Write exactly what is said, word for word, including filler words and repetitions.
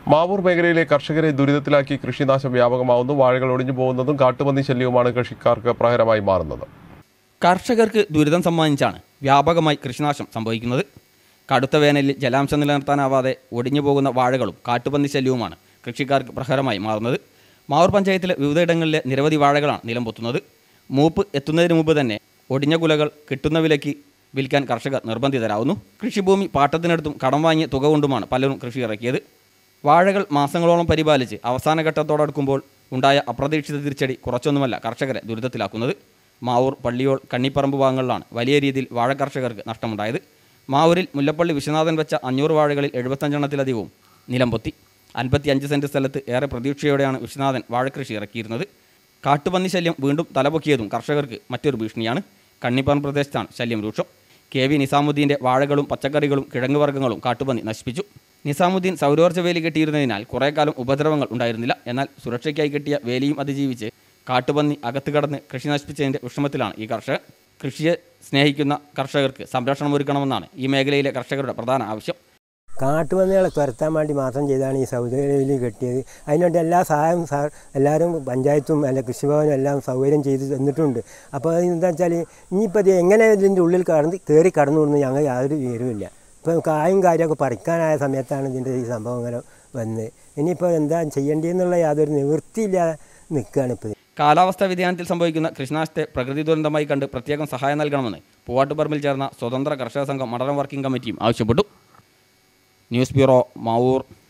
മാവൂർ മേഖലയിലെ കർഷകരെ ദുരിതത്തിലാക്കി കൃഷിനാശം വ്യാപകമാവുന്നു. വാഴകൾ ഒടിഞ്ഞു പോകുന്നതും കാട്ടുപന്നി ശല്യവുമാണ് കൃഷിക്കാർക്ക് പ്രഹരമായി മാറുന്നത്. കർഷകർക്ക് ദുരിതം സമ്മാനിച്ചാണ് വ്യാപകമായി കൃഷിനാശം സംഭവിക്കുന്നത്. കടുത്ത വേനലിൽ ജലാംശം നിലനിർത്താനാവാതെ ഒടിഞ്ഞു പോകുന്ന വാഴകളും കാട്ടുപന്നി ശല്യവുമാണ് കൃഷിക്കാർക്ക് പ്രഹരമായി മാറുന്നത്. മാവൂർ പഞ്ചായത്തിലെ വിവിധയിടങ്ങളിലെ നിരവധി വാഴകളാണ് നിലംപൊത്തുന്നത്. മൂപ്പ് എത്തുന്നതിന് മുമ്പ് തന്നെ ഒടിഞ്ഞ കുലകൾ കിട്ടുന്ന വിലയ്ക്ക് വിൽക്കാൻ കർഷകർ നിർബന്ധിതരാകുന്നു. കൃഷിഭൂമി പാട്ടത്തിനടുത്തും കടം വാങ്ങിയ തുക കൊണ്ടുമാണ് പലരും കൃഷി ഇറക്കിയത്. വാഴകൾ മാസങ്ങളോളം പരിപാലിച്ച് അവസാന ഘട്ടത്തോടടുക്കുമ്പോൾ ഉണ്ടായ അപ്രതീക്ഷിത തിരിച്ചടി കുറച്ചൊന്നുമല്ല കർഷകരെ ദുരിതത്തിലാക്കുന്നത്. മാവൂർ, പള്ളിയോൾ, കണ്ണിപ്പറമ്പ് ഭാഗങ്ങളിലാണ് വലിയ രീതിയിൽ വാഴ കർഷകർക്ക് നഷ്ടമുണ്ടായത്. മാവൂരിൽ മുല്ലപ്പള്ളി വിശ്വനാഥൻ വെച്ച അഞ്ഞൂറ് വാഴകളിൽ എഴുപത്തഞ്ചെണ്ണത്തിലധികവും നിലംപൊത്തി. അൻപത്തി അഞ്ച് സെൻറ്റ് സ്ഥലത്ത് ഏറെ പ്രതീക്ഷയോടെയാണ് വിശ്വനാഥൻ വാഴക്കൃഷി ഇറക്കിയിരുന്നത്. കാട്ടുപന്നി ശല്യം വീണ്ടും തലപൊക്കിയതും കർഷകർക്ക് മറ്റൊരു ഭീഷണിയാണ്. കണ്ണിപ്പറമ്പ് പ്രദേശത്താണ് ശല്യം രൂക്ഷം. കെ വി നിസാമുദ്ദീൻ്റെ വാഴകളും പച്ചക്കറികളും കിഴങ്ങുവർഗ്ഗങ്ങളും കാട്ടുപന്നി നശിപ്പിച്ചു. നിസാമുദ്ദീൻ സൗരോർജ്ജ വേലി കെട്ടിയിരുന്നതിനാൽ കുറേ കാലം ഉപദ്രവങ്ങൾ ഉണ്ടായിരുന്നില്ല. എന്നാൽ സുരക്ഷയ്ക്കായി കെട്ടിയ വേലിയും അതിജീവിച്ച് കാട്ടുപന്നി അകത്ത് കടന്ന് കൃഷി നശിപ്പിച്ചതിൻ്റെ വിഷമത്തിലാണ് ഈ കർഷകർ. കൃഷിയെ സ്നേഹിക്കുന്ന കർഷകർക്ക് സംരക്ഷണം ഒരുക്കണമെന്നാണ് ഈ മേഖലയിലെ കർഷകരുടെ പ്രധാന ആവശ്യം. കാട്ടുപന്നികളെ തുരത്താൻ വേണ്ടി മാത്രം ചെയ്താണ് ഈ സൗകര്യം കെട്ടിയത്. അതിനുവേണ്ടി എല്ലാ സഹായവും എല്ലാവരും പഞ്ചായത്തും അല്ല കൃഷിഭവനും എല്ലാം സൗകര്യം ചെയ്ത് തന്നിട്ടുണ്ട്. അപ്പോൾ എന്താ വെച്ചാൽ ഇനിയിപ്പോൾ ഇത് എങ്ങനെ ഇതിൻ്റെ ഉള്ളിൽ കടന്ന് കയറി കടന്നു വിടുന്നു ഞങ്ങൾ യാതൊരു വിവരവുമില്ല. ഇപ്പം കായും കാര്യമൊക്കെ പറിക്കാനായ സമയത്താണ് ഇതിൻ്റെ ഈ സംഭവം ഇങ്ങനെ വന്ന് ഇനിയിപ്പോൾ എന്താ ചെയ്യേണ്ടതെന്നുള്ള യാതൊരു നിവൃത്തിയില്ലാതെ നിൽക്കുകയാണ് ഇപ്പോൾ. കാലാവസ്ഥാ വ്യതിയാനത്തിൽ സംഭവിക്കുന്ന കൃഷിനാശത്തെ പ്രകൃതി ദുരന്തമായി കണ്ട് പ്രത്യേകം സഹായം നൽകണമെന്ന് പൂവാട്ടുപറമ്പിൽ ചേർന്ന സ്വതന്ത്ര കർഷക സംഘം മണ്ഡലം വർക്കിംഗ് കമ്മിറ്റിയും ആവശ്യപ്പെട്ടു. News bureau, Mavoor.